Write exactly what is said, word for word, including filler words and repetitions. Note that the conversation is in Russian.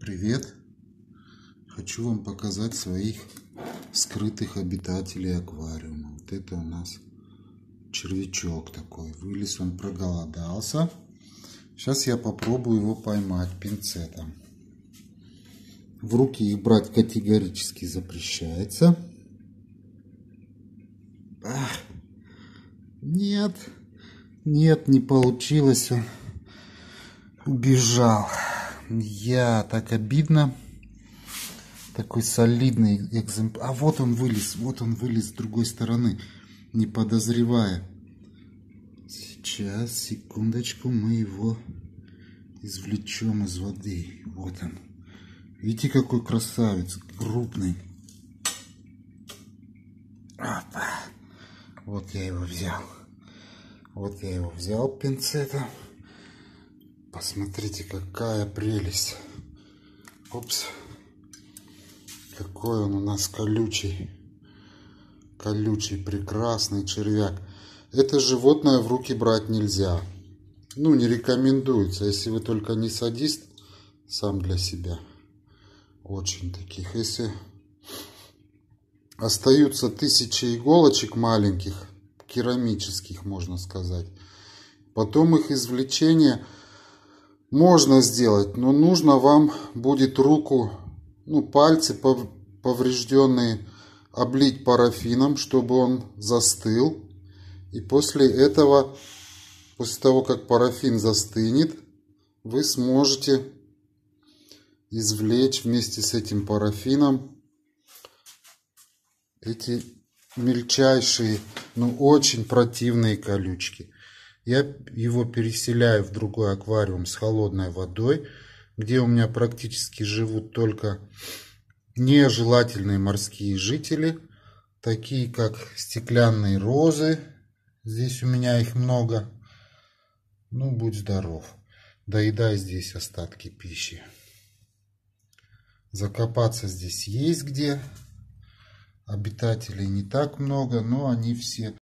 Привет! Хочу вам показать своих скрытых обитателей аквариума. Вот это у нас червячок такой. Вылез, он проголодался. Сейчас я попробую его поймать пинцетом. В руки их брать категорически запрещается. Ах, нет, нет, не получилось. Он убежал. Я, так обидно. Такой солидный экземпляр. А вот он вылез, вот он вылез с другой стороны, не подозревая. Сейчас, секундочку, мы его извлечем из воды. Вот он. Видите, какой красавец, крупный. Опа. Вот я его взял. Вот я его взял пинцетом. Посмотрите, какая прелесть. Опс. Какой он у нас колючий. Колючий, прекрасный червяк. Это животное в руки брать нельзя. Ну, не рекомендуется, если вы только не садист сам для себя. Очень таких. Если остаются тысячи иголочек маленьких, керамических, можно сказать, потом их извлечение можно сделать, но нужно вам будет руку, ну, пальцы поврежденные облить парафином, чтобы он застыл. И после этого, после того, как парафин застынет, вы сможете извлечь вместе с этим парафином эти мельчайшие, но очень противные колючки. Я его переселяю в другой аквариум с холодной водой, где у меня практически живут только нежелательные морские жители, такие как стеклянные розы. Здесь у меня их много. Ну, будь здоров. Доедай здесь остатки пищи. Закопаться здесь есть где. Обитателей не так много, но они все